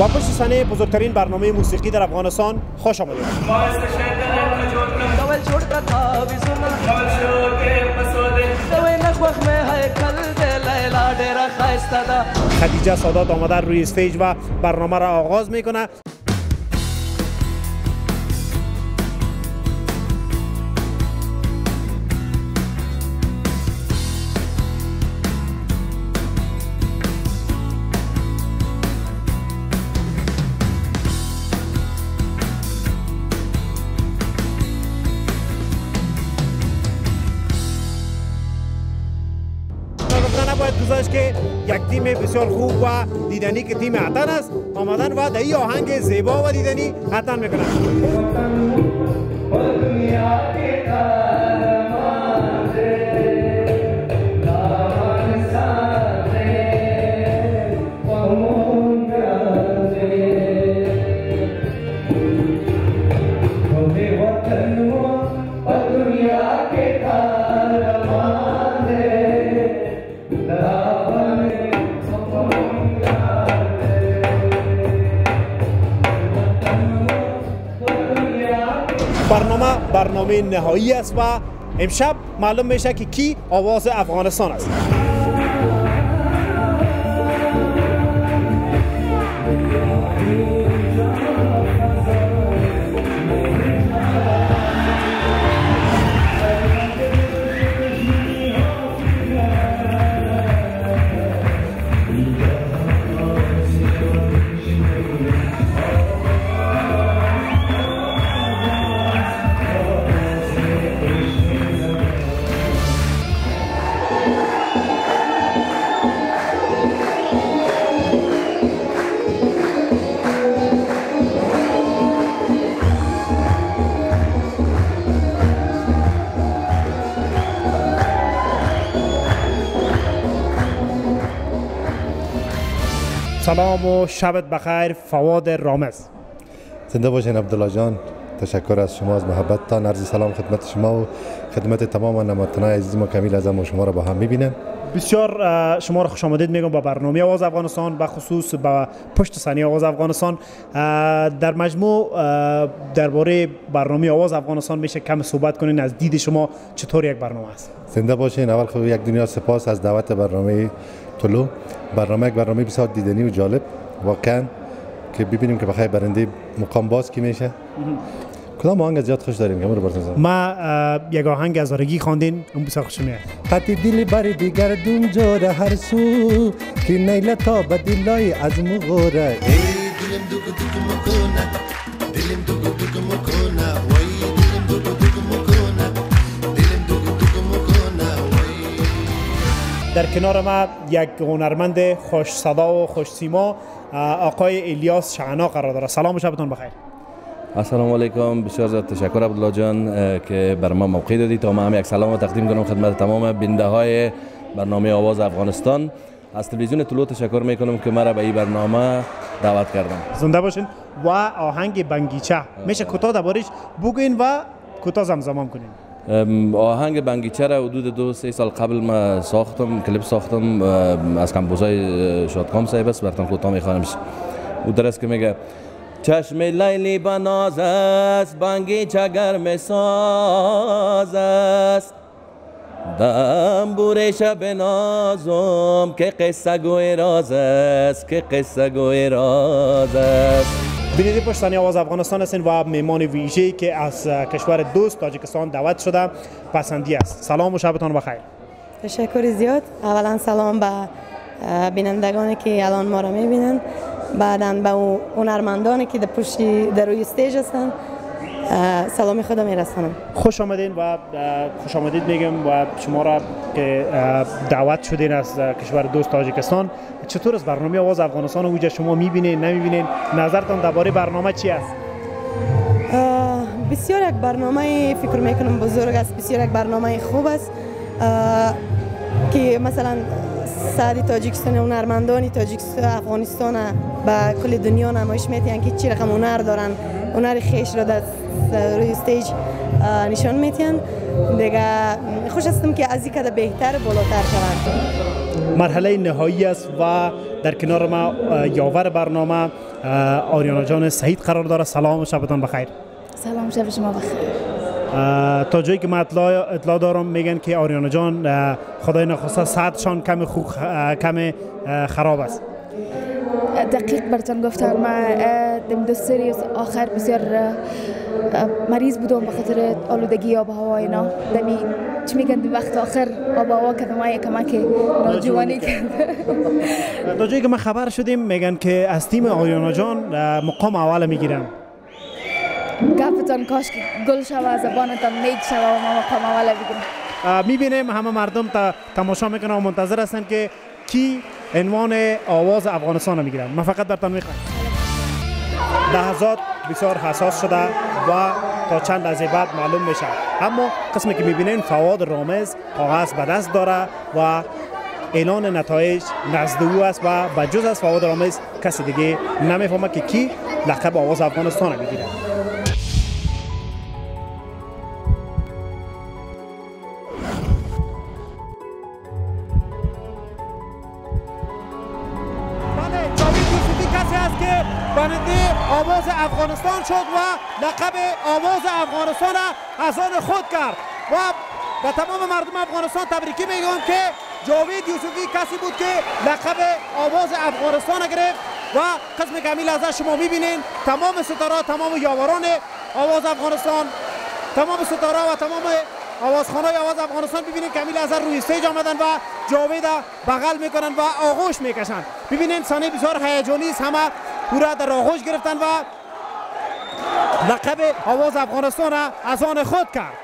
با پشت صحنه بزرگترین برنامه موسیقی در افغانستان خوش آمدید. خدیجه سادات آمده روی استیج و برنامه را آغاز میکنه. نباید گذاشت که یک تیم بسیار خوب و دیدنی که تیم عطن است آمدن و در این آهنگ زیبا و دیدنی عطن میکنن. برنامه نهایی است و امشب معلوم میشه که کی آواز افغانستان است. سلام و شبت بخیر فواد رامز. زنده باشین عبدالله جان. تشکر از شما از محبتتان. عرض سلام خدمت شما و خدمت تمام نمایندگان عزیز ما کمیل اعظم و شما را با هم می‌بینم. بسیار شما را خوش آمدید میگم با برنامه آواز افغانستان، به خصوص با پشت صحنه آواز افغانستان. در مجموع درباره برنامه آواز افغانستان میشه کم صحبت کنین از دید شما چطور یک برنامه است؟ زنده باشین. اول خب یک دنیا سپاس از دعوت برنامه طلوع. برنامه یک برنامه بسیار دیدنی و جالب واقعا که ببینیم که بخیر برنده مقام باز کی میشه. کدام آهنگ زیاد خوش داریم که ما یک آهنگ از آرگی خواندین اون بسیار خوش میاد. قطع دل بر دیگر دون جور هر سو که نیل تا بدلای از مغوره دلم دوگو دوگو مکنه دلم دوگو دوگو مکنه وای دلم دوگو دوگو مکنه دلم دوگو دوگو مکنه وای. در کنار ما یک هنرمند خوش صدا و خوش سیما آقای الیاس شعنا قرار داره. سلام و شبتون بخیر. السلام علیکم. بسیار زیاد تشکر عبدالله جان که بر ما موقع دادید تا ما هم یک سلام تقدیم کنم خدمت تمام بیننده های برنامه آواز افغانستان. از تلویزیون طلوع تشکر میکنم که مرا به این برنامه دعوت کردن. زنده باشین. و آهنگ بنگیچه میشه کوتاه دربارش بگوین و کوتاه زمزمان کنین. آهنگ بنگیچه را حدود 2-3 سال قبل ما ساختم، کلیپ ساختم از کمپوزای شادکام صاحب است. براتون کوتاه میخوانم. او درست که میگه چشم لیلی بناز است بنگیچه گرم ساز است دنبور شب نازم که قصه گوی راز است که قصه گوی راز است. بیننده پشت صحنه آواز افغانستان هستین و مهمان ویژه‌ای که از کشور دوست تاجیکستان دعوت شده پسندی است. سلام و شبتان بخیر. تشکر زیاد. اولا سلام به بینندگانی که الان ما را میبینن، بعداً به هنرمندانی که در روی استیج هستن سلامی خودم میرسانم. خوش آمدین و خوش آمدید میگم و شما را که دعوت شدین از کشور دوست تاجیکستان. چطور از برنامه آواز افغانستان اوجا شما میبینین نمیبینین؟ نظرتان درباره برنامه چی است؟ بسیار یک برنامه فکر میکنم بزرگ است، بسیار یک برنامه خوب است که مثلا سعی تاجیکستان هنرمندانی تاجیکستان افغانستان به کل دنیا نمایش میدن که چی رقم هنر دارن، هنر خیش را در روی استیج نشان میدن. دیگه خوش هستم که از این کده بهتر بالاتر شود. مرحله نهایی است و در کنار ما یاور برنامه آریانا جان سعید قرار داره. سلام و شبتان بخیر. سلام، شب شما بخیر. تا جایی که من اطلاع دارم میگن که آریانا جان خدای نخواسته صحتشان کم خراب است. دقیق براتون گفتم، ما دم سری آخر بسیار مریض بودم به خاطر آلودگی آب و هوا اینا. دمی چی میگن دی وقت آخر آب و هوا کدام های کمک نوجوانی کرد. تا جایی که ما خبر شدیم میگن که از تیم آریانا جان مقام اول میگیرن. گفتن کاش که گل شوه زبانتان نیک شوه و ما مقام اول بگیریم. میبینیم همه مردم تماشا میکنن و منتظر هستن که کی عنوان آواز افغانستان رو میگیرن. من فقط براتون میخوام لحظات بسیار حساس شده و تا چند لحظه بعد معلوم میشه. اما قسمی که میبینین فواد رامز کاغذ به دست داره و اعلان نتایج نزد او است و بجز از فواد رامز کسی دیگه نمیفهمه که کی لقب آواز افغانستان رو میگیره. برنده آواز افغانستان شد و لقب آواز افغانستان از آن خود کرد و به تمام مردم افغانستان تبریکی میگم که جاوید یوسفی کسی بود که لقب آواز افغانستان گرفت و قسم کمیل از شما میبینین تمام ستاره، تمام یاوران آواز افغانستان، تمام ستاره و تمام آوازخوانای آواز افغانستان ببینین کمیل از روی استیج آمدن و جاوید بغل میکنن و آغوش میکشن. ببینین صحنه بسیار هیجانی است، همه پورا در آغوش گرفتن و لقب آواز افغانستان را از آن خود کرد.